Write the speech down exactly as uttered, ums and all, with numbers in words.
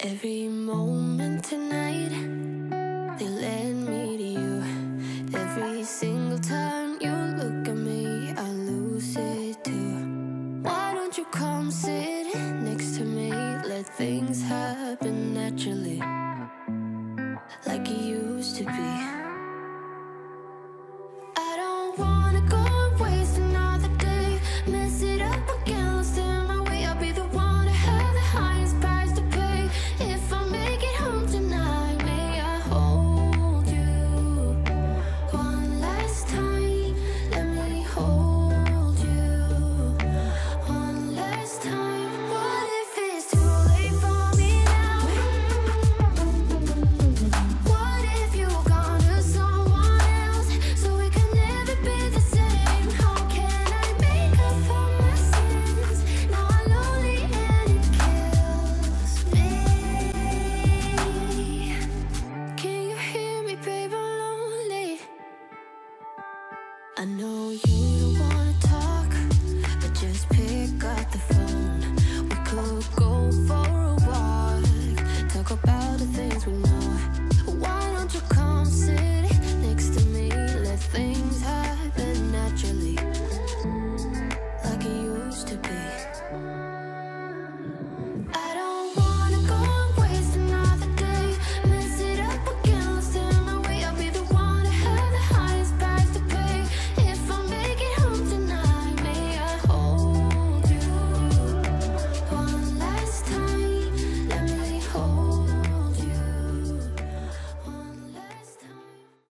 Every moment tonight, they led me to you. Every single time you look at me, I lose it too. Why don't you come sit next to me? Let things happen naturally, like it used to be. I don't wanna go and waste another day, mess it up again, lost in my way. I'll be the one to have the highest price to pay. If I make it home tonight, may I hold you one last time? Let me hold you one last time. What if it's too late for me now? What if you're gone to someone else, so we can never be the same? How can I make up for my sins? Now I'm lonely and it kills me. Can you hear me, babe? I'm lonely. I know you